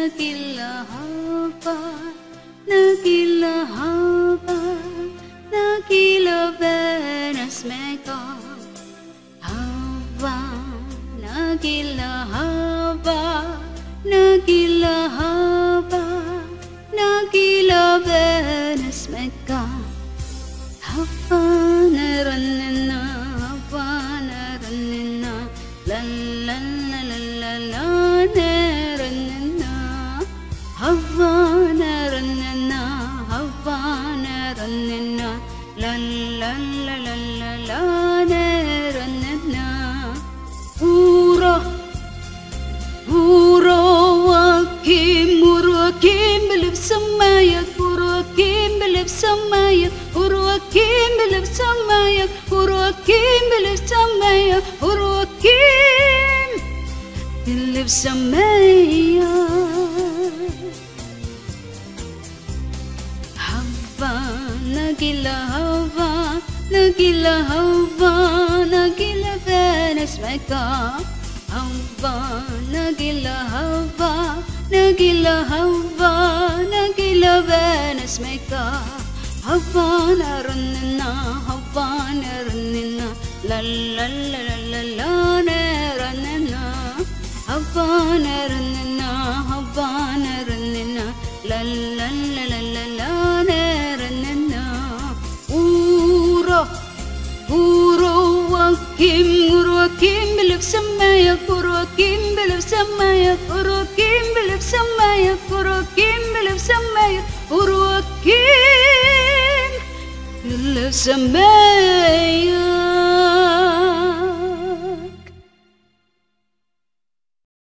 hava, nagila hava, nagila Venus mega. Hava, nagila hava, nagila hava, nagila Venus mega. Hava naranna, hava naranna, la la la la la la naranna. Hava naranna, hava naranna, la la la la la la naranna. Uro, uro akim, uro akim bilib samaya, uro akim bilib samaya, uro akim bilib samaya, uro akim bilib samaya, uro akim bilib samaya. Hava nagila hava, nagila hava, nagila Venus mega. Hava nagila hava, nagila hava, nagila Venus mega. Hava naranna, hava naranna, la la la la la naranna. Hava naranna, hava naranna, la la la la la la naranna. Uro, uro akim, uro akim bilib samaya, uro akim bilib samaya, uro akim bilib samaya, uro akim bilib samaya, uro akim bilib samaya.